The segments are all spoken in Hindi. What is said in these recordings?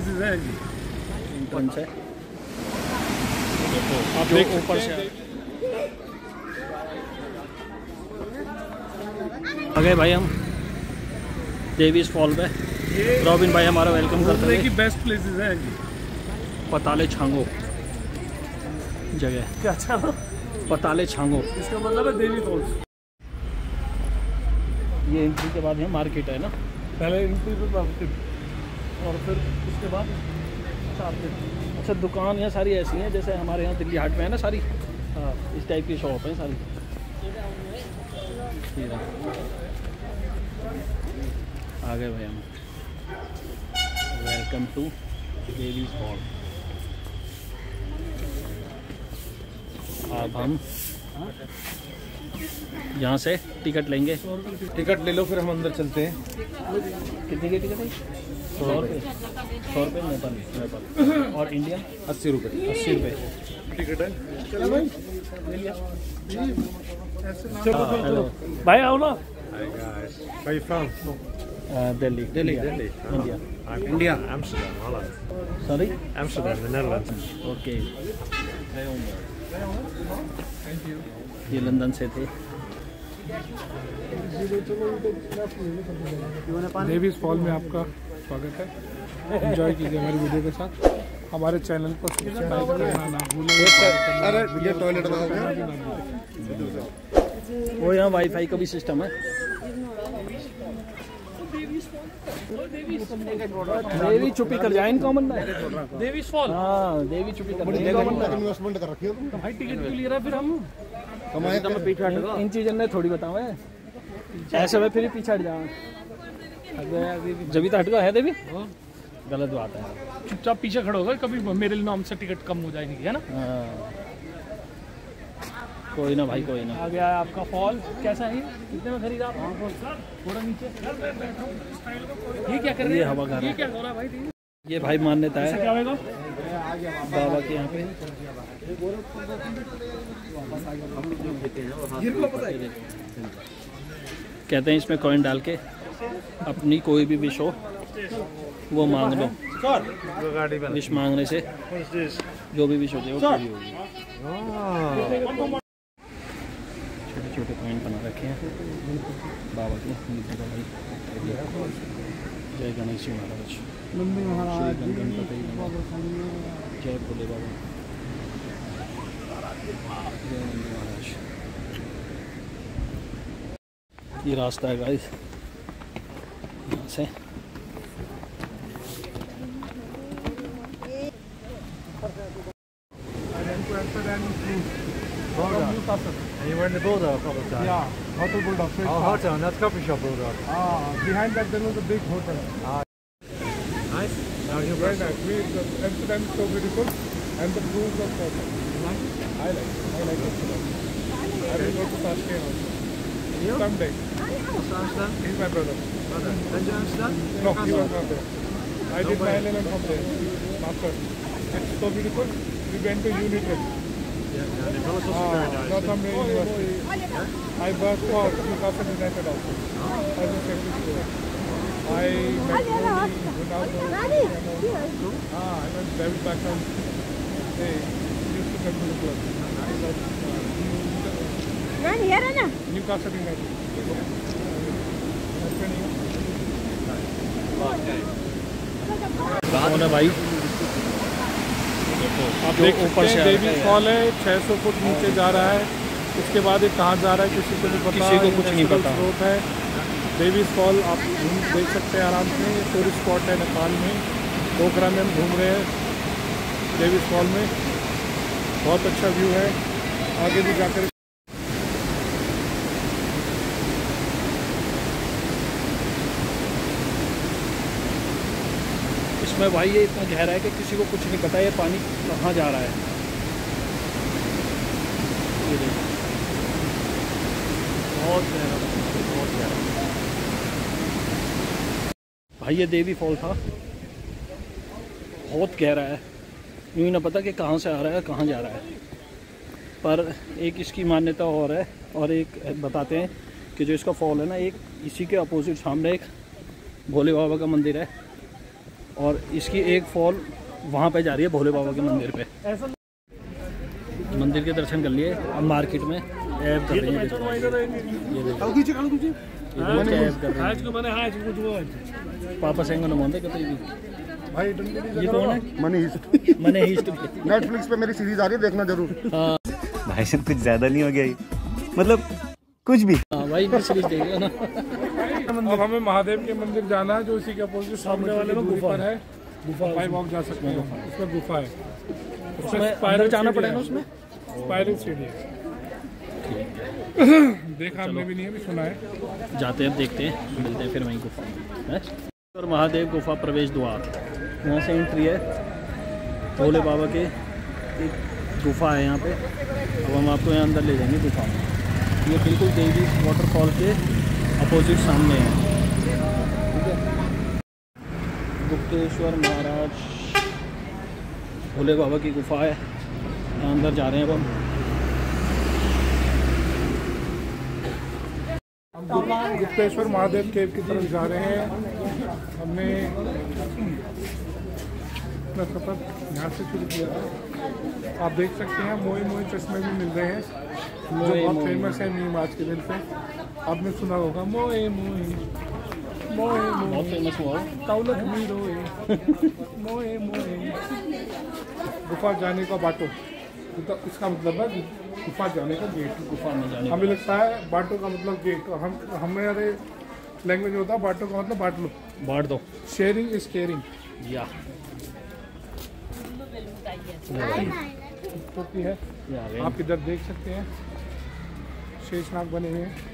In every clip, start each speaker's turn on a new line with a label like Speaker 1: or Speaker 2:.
Speaker 1: एंट्रेंस है, आप जो ऊपर से आ गए भाई हम देवीज फॉल पे। रॉबिन भाई हमारा वेलकम करते हैं।
Speaker 2: बेस्ट प्लेसेस है
Speaker 1: पताले छांगो जगह,
Speaker 2: क्या अच्छा
Speaker 1: पताले छांगो,
Speaker 2: इसका मतलब है देवी फॉल्स।
Speaker 1: ये एंट्री के बाद यहाँ मार्केट है ना,
Speaker 2: पहले एंट्री पे मार्केट और फिर उसके बाद मार्केट।
Speaker 1: अच्छा दुकान यहाँ सारी ऐसी हैं जैसे हमारे यहाँ दिल्ली हाट में है ना सारी, हाँ इस टाइप की शॉप है सारी। आ गए भाई हम, वेलकम टू देवीज फॉल। अब हम यहाँ से टिकट लेंगे,
Speaker 2: टिकट ले लो फिर हम अंदर चलते हैं।
Speaker 1: कितने की टिकट है? 100 रुपये, 100 रुपये नेपाल, और इंडियन
Speaker 2: 80 रुपये।
Speaker 1: 80 रुपये
Speaker 2: टिकट है।
Speaker 1: चलो भाई हेलो भाई आओ ना।
Speaker 2: Hi guys. Where are you from?
Speaker 1: Delhi
Speaker 2: Delhi.
Speaker 1: India.
Speaker 2: I'm India. Amsterdam, Holland.
Speaker 1: Sorry
Speaker 2: Amsterdam, the Netherlands.
Speaker 1: Okay.
Speaker 2: Thank you.
Speaker 1: ये लंदन से थे।
Speaker 2: देवीज फॉल में आपका स्वागत है। एंजॉय कीजिए हमारी वीडियो के साथ। हमारे चैनल को सब्सक्राइब करना ना भूलें। अरे ये टॉयलेट में हो गया।
Speaker 1: वो यहाँ वाईफाई का भी सिस्टम है। देवी चुपी कर जाए कॉमन में,
Speaker 2: देवीज फॉल।
Speaker 1: हाँ देवी चुपी कर जाए कॉमन में।
Speaker 2: इन्वेस्टमेंट कर रखी है भाई, टिकट क्यों ले रहा फिर हम
Speaker 1: इन चीज़ों ने थोड़ी बताओ है ऐसे में, फिर पीछे हट जाओ। जब तो हट गया है देवी, गलत बात है।
Speaker 2: चुपचाप पीछे खड़े होगा, कभी मेरे नाम से टिकट कम हो जाएगी, है ना।
Speaker 1: कोई ना भाई कोई ना।
Speaker 2: आ गया है आपका फॉल। कैसा है? कितने में खरीदा आप? थोड़ा नीचे। ये क्या कर रहे हैं?
Speaker 1: हवा खा रहा है।
Speaker 2: ये क्या हो रहा है भाई?
Speaker 1: ये भाई मान्यता है
Speaker 2: क्या होगा
Speaker 1: बाबा के यहाँ पे। कहते हैं इसमें कॉइन डाल के अपनी कोई भी विश हो वो मांग लो। विश मांगने से जो भी विश होती है वो पूरी होगी। छोटे छोटे कॉइन बना रखे हैं बाबा के। जय गणेश महाराज, श्री गणपति जय भोले बाबा, जय नंदी महाराज। ये रास्ता है गाइस यहाँ से।
Speaker 3: And you were in the Bulldog a couple of times?
Speaker 2: Yeah, Hotel Bulldog.
Speaker 3: Oh, hotel, and that's coffee shop Bulldog.
Speaker 2: Behind that there was a big hotel.
Speaker 3: Nice? Now you
Speaker 2: Very nice. Amsterdam is so beautiful, and the rules are perfect. I like Amsterdam. I will go to Tashkent also.
Speaker 3: You?
Speaker 2: Someday.
Speaker 3: What's Amsterdam?
Speaker 2: He's my brother.
Speaker 3: Brother. Been to Amsterdam?
Speaker 2: No, he was not there. I did my LLM from there. Master. It's so beautiful. We went to Unitrip.
Speaker 3: Yeah, the village was very nice.
Speaker 2: Northumbria University. I worked for Newcastle United also. As a safety steward. I met Dhoni, Ronaldo. I went David Beckham. They used to come to the club. Newcastle United.
Speaker 1: कौन है भाई?
Speaker 2: आप देख ऊपर से देवीज फॉल है, 600 फुट नीचे जा रहा है। उसके बाद ये कहाँ जा रहा है किसी को नहीं पता,
Speaker 1: किसी को कुछ नहीं पता।
Speaker 2: स्रोत है देवीज फॉल, आप देख सकते हैं आराम से। टूरिस्ट स्पॉट है नेपाल में, पोखरा में हम घूम रहे हैं देवीज फॉल में। बहुत अच्छा व्यू है, आगे भी जाकर
Speaker 1: इसमें भाई ये इतना गहरा है कि किसी को कुछ नहीं पता ये पानी कहाँ जा रहा है। ये देखो बहुत गहरा, बहुत गहरा भाई। ये देवी फॉल था, बहुत गहरा है, यूँ ही ना पता कि कहाँ से आ रहा है कहाँ जा रहा है। पर एक इसकी मान्यता और है, और एक बताते हैं कि जो इसका फॉल है ना, एक इसी के अपोजिट सामने एक भोले बाबा का मंदिर है, और इसकी एक फॉल वहाँ पे जा रही है भोले बाबा के मंदिर पे। मंदिर के दर्शन कर लिए। अब मार्केट में ऐब कर रही है। ये देखो पापा सेंग न मोंदे कतई भी
Speaker 2: भाई
Speaker 1: ये कौन है?
Speaker 2: मनी
Speaker 1: मनीष
Speaker 2: नेटफ्लिक्स पे मेरी सीरीज आ रही है, देखना जरूर।
Speaker 1: हाँ
Speaker 4: भाई साहब कुछ ज्यादा नहीं हो गया ये, मतलब कुछ भी।
Speaker 1: हाँ भाई सीरीज देखेगा ना।
Speaker 2: अब हमें महादेव के मंदिर जाना है जो इसी के अपोजिट सामने वाले में गुफा है। गुफा भाई वॉक जा सकते हैं, उसमें गुफा है,
Speaker 1: उसमें अंदर जाना पड़ेगा। उसमें
Speaker 2: स्पाइरल सीढ़ी है। देखा हमने भी नहीं है, भी सुना है।
Speaker 1: जाते हैं, देखते हैं, मिलते हैं फिर वहीं गुफा है। और महादेव गुफा प्रवेश द्वार, यहाँ से एंट्री है। भोले बाबा के एक गुफा है यहाँ पे। अब हम आपको यहाँ अंदर ले जाएंगे गुफा में। ये बिल्कुल देवी वाटरफॉल के अपोजिट सामने है। ठीक है, गुप्तेश्वर महाराज भोले बाबा की गुफा है। यहाँ अंदर जा रहे हैं अब
Speaker 2: हम गुप्तेश्वर महादेव केव की तरफ जा रहे हैं। हमने अपना सफर यहाँ से शुरू किया था। आप देख सकते हैं मोए मोए चश्मे भी मिल रहे हैं, जो बहुत फेमस है मीम आज के दिन पे। आपने सुना होगा मोए मोए मोए
Speaker 1: बहुत फेमस हुआ
Speaker 2: दौलत भी रोए मोए मोए। गुफा जाने का बाटो, तो इसका मतलब है गुफा जाने का गेट।
Speaker 1: गुफा में जाने
Speaker 2: हमें लगता है बाटो का मतलब गेट। हमारे लैंग्वेज होता है बाटो का मतलब बांट लो,
Speaker 1: बांट दो।
Speaker 2: Sharing is caring.
Speaker 1: या
Speaker 2: होती है। आप इधर देख सकते हैं शेषनाग बने हुए हैं,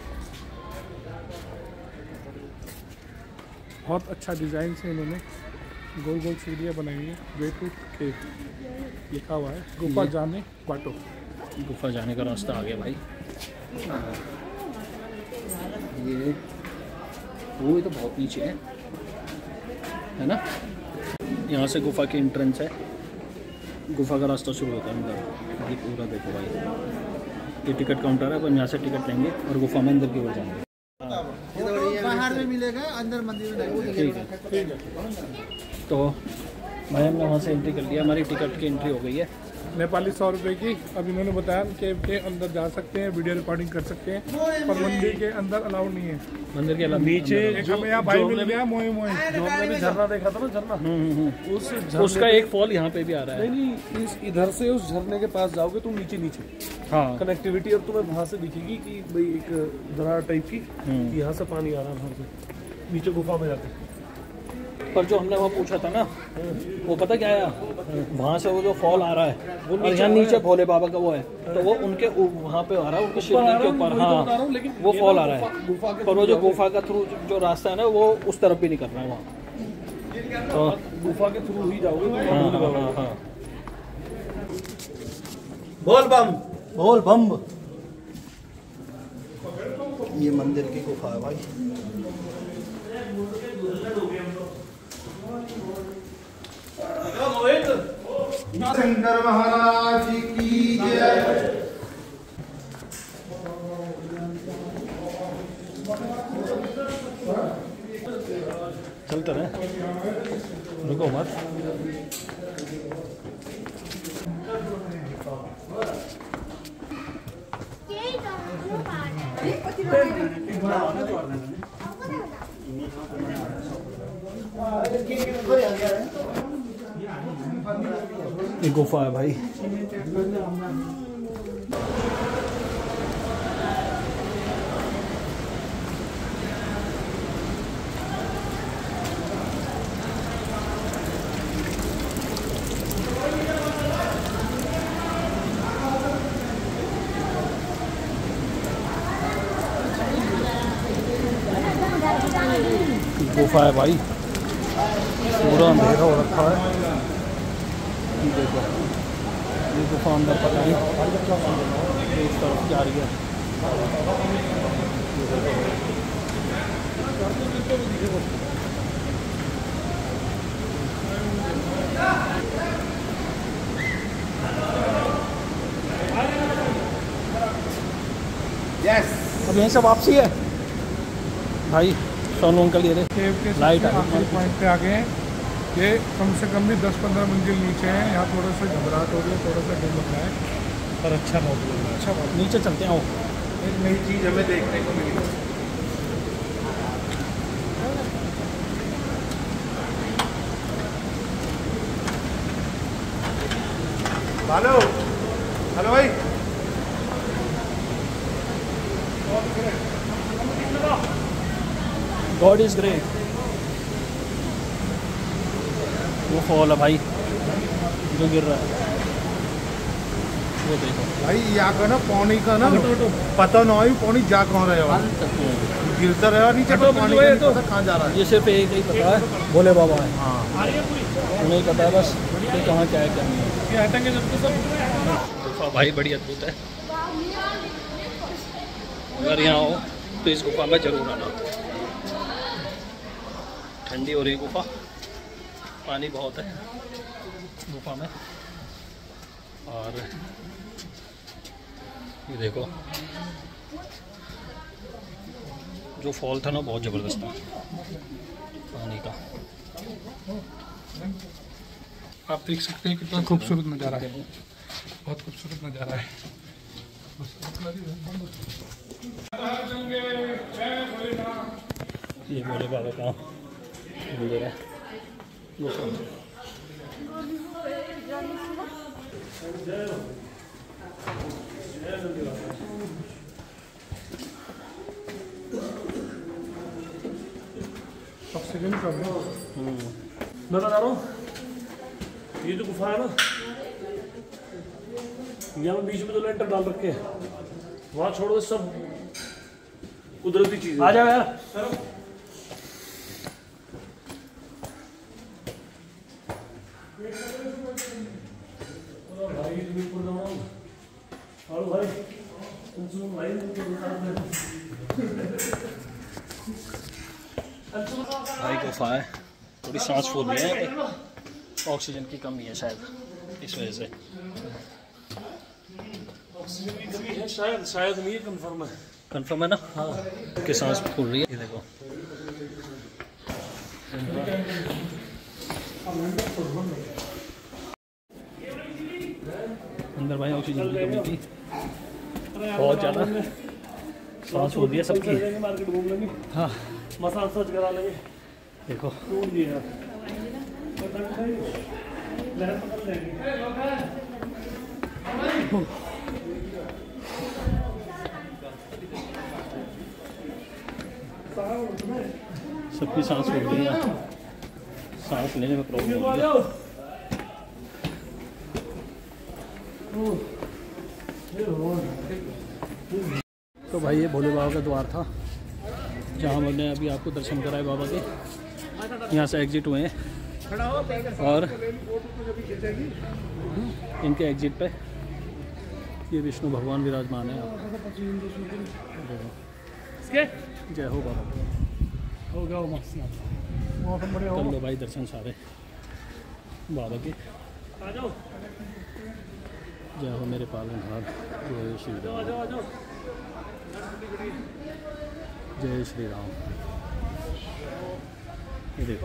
Speaker 2: बहुत अच्छा डिजाइन से इन्होंने गोल गोल सीढ़ियाँ बनाई हुई है। वे टू केव लिखा हुआ है, गुफा जाने बाटो।
Speaker 1: गुफा जाने का रास्ता आ गया भाई। ये वो तो बहुत नीचे है ना। यहाँ से गुफा की एंट्रेंस है। गुफा का रास्ता शुरू होता है अंदर। ये पूरा देखो भाई, ये टिकट काउंटर है। अपन यहाँ से टिकट लेंगे और गुफा में अंदर की ओर जाएंगे।
Speaker 3: बाहर में मिलेगा, अंदर मंदिर में नहीं।
Speaker 1: ठीक है, तो भाई हमने वहाँ से एंट्री कर लिया। हमारी टिकट की एंट्री हो गई है
Speaker 2: नेपाली 100 रुपये की। अब इन्होंने बताया केव के अंदर जा सकते हैं, वीडियो रिकॉर्डिंग कर सकते हैं, पर मंदिर के अंदर अलाउड नहीं है।
Speaker 1: मंदिर के अलावा
Speaker 2: नीचे हमें यहाँ भाई मिल गया मोए मोए,
Speaker 3: जो हमने भी झरना देखा था ना, झरना
Speaker 1: उसका एक फॉल यहाँ पे भी आ रहा है।
Speaker 3: नहीं, इस इधर से उस झरने के पास जाओगे तुम नीचे नीचे।
Speaker 1: हाँ,
Speaker 3: कनेक्टिविटी अब तुम्हें वहाँ से दिखेगी कि भाई एक दरार टाइप की, यहाँ से पानी आ रहा है, वहाँ से नीचे गुफा में जाते।
Speaker 1: पर जो हमने वहाँ पूछा था ना, वो पता क्या आया, वहाँ से वो जो फॉल आ रहा है वो यहाँ नीचे भोले बाबा का वो है, तो वो उनके वहाँ पे आ रहा है, उनके शिवलिंग के ऊपर। हाँ, वो फॉल आ रहा है। पर वो जो गुफा का थ्रू जो रास्ता है ना, वो उस तरफ भी नहीं कर रहा है वहाँ। तो
Speaker 3: गुफा के थ्रू ही जाओगे।
Speaker 1: हाँ।
Speaker 4: बोल बम
Speaker 1: बोल बम।
Speaker 4: ये मंदिर की गुफा है भाई।
Speaker 2: शंकर महाराज की जय।
Speaker 1: चलते रहे, रुको मत। ये गुफा है भाई। गुफा है भाई, पूरा अंधेरा हो रखा है। देखो ये गुफा अंदर पता नहीं इस तरफ जा रही है। अब यहीं से वापसी है भाई। सोनू अंकल ये
Speaker 2: केव के
Speaker 1: लाइट आ
Speaker 2: आखिरी पॉइंट पे आ गए हैं। ये कम से कम भी 10-15 मंजिल नीचे है। यहाँ थोड़ा सा घबराहट हो रही है, थोड़ा सा डर लग रहा है, पर अच्छा मॉडल है, अच्छा मॉडल।
Speaker 1: नीचे चलते हैं, आओ।
Speaker 2: एक नई चीज़ हमें देखने को मिली। हेलो हेलो भाई,
Speaker 1: गॉड इज ग्रेट। वो फॉल है भाई जो गिर रहा है, वो देखो
Speaker 2: भाई यहाँ का ना पानी का ना पता ना हो पानी जा कहाँ रहा है, गिरता रहा नीचे तो पानी का नहीं पता कहाँ जा रहा है।
Speaker 1: ये सिर्फ एक ही पता है, भोले बाबा है। हाँ, उन्हें पता है बस कि कहाँ क्या है क्या नहीं है।
Speaker 2: ये हटेंगे जब तो सब।
Speaker 1: गुफा भाई बड़ी अद्भुत है, अगर यहाँ हो तो इस गुफा में जरूर आना। ठंडी हो रही है गुफा, पानी बहुत है गुफा में। और ये देखो जो फॉल था ना बहुत ज़बरदस्त था पानी का।
Speaker 2: आप देख सकते हैं कितना खूबसूरत नज़ारा है, बहुत खूबसूरत नज़ारा है।
Speaker 1: ये भोले बाबा का मंदिर है।
Speaker 2: ऑक्सीजन कम है।
Speaker 3: मैं बता रहा हूँ, ये जो गुफा है ना, यहाँ बीच में जो लेंटर डाल रखे हैं, वहाँ छोड़ो सब कुदरती चीज़।
Speaker 1: आ जाओ यार। भाई गुफा है, थोड़ी सांस फूल रही है, ऑक्सीजन की कमी है शायद इस वजह से।
Speaker 3: शायद नहीं है, कंफर्म है।
Speaker 1: कंफर्म है ना? हाँ, कि सांस फूल रही है। ये देखो अंदर भाई ऑक्सीजन की कमी थी बहुत ज़्यादा, सांस फूल रही है सबकी।
Speaker 3: मार्केट घूम लेंगे,
Speaker 1: हाँ
Speaker 3: मसाज सज करा लेंगे।
Speaker 1: देखो
Speaker 3: टूट दिया लहर पकड़ लेंगे।
Speaker 1: सबकी सांस फूल रही है, सांस लेने में प्रॉब्लम हो रही है। तो भाई ये भोले बाबा का द्वार था जहाँ मैंने अभी आपको दर्शन कराए बाबा के। यहाँ से एग्जिट हुए हैं और इनके एग्जिट पे ये विष्णु भगवान विराजमान है। जय हो बाबा,
Speaker 2: हो गया वो मस्त मौसम बढ़िया
Speaker 1: कर
Speaker 2: हो।
Speaker 1: लो भाई दर्शन सारे बाबा के। जय हो मेरे पालनहार, जय श्री राम, जय श्री राम। ये देखो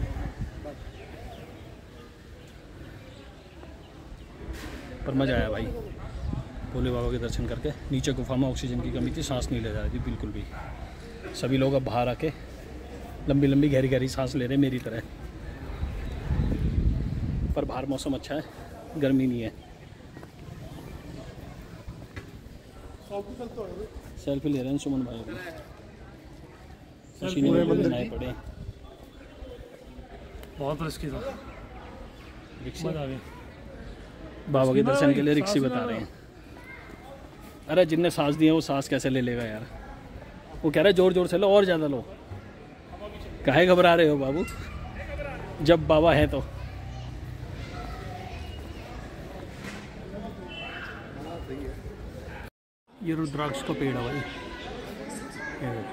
Speaker 1: पर मज़ा आया भाई भोले बाबा के दर्शन करके। नीचे गुफा में ऑक्सीजन की कमी थी, सांस नहीं ले जा रही थी बिल्कुल भी। सभी लोग अब बाहर आके लंबी लंबी गहरी गहरी सांस ले रहे हैं मेरी तरह। पर बाहर मौसम अच्छा है, गर्मी नहीं है। सेल्फी ले रहे हैं सुमन भाई भी, पसीने में बनाए पड़े।
Speaker 3: बहुत रिस्की था,
Speaker 1: रिक्शा
Speaker 3: मजा आ गया।
Speaker 1: बाबा के दर्शन के लिए रिक्शा बता रहे हैं। अरे जिनने सांस दी है वो सांस कैसे ले लेगा यार। वो कह रहा है जोर जोर से लो और ज़्यादा लो। काहे घबरा रहे हो बाबू, जब बाबा है तो। ये रुद्राक्ष का पेड़ है भाई, ये देखो।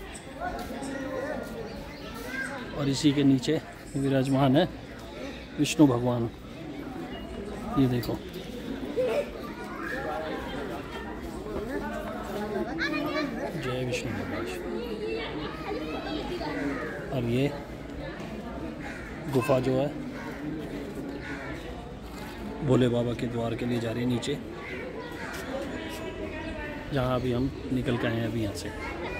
Speaker 1: और इसी के नीचे विराजमान है विष्णु भगवान। ये देखो जय विष्णु भगवान। और ये गुफा जो है भोले बाबा के द्वार के लिए जा रही है नीचे, जहाँ अभी हम निकल के आए हैं अभी यहाँ से।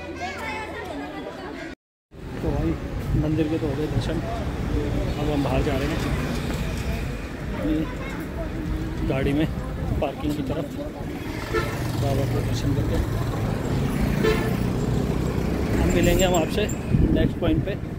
Speaker 1: तो भाई मंदिर के तो हो गए दर्शन, अब हम बाहर जा रहे हैं अपनी गाड़ी में पार्किंग की तरफ, बाबा को दर्शन करके हम मिलेंगे हम आपसे नेक्स्ट पॉइंट पे।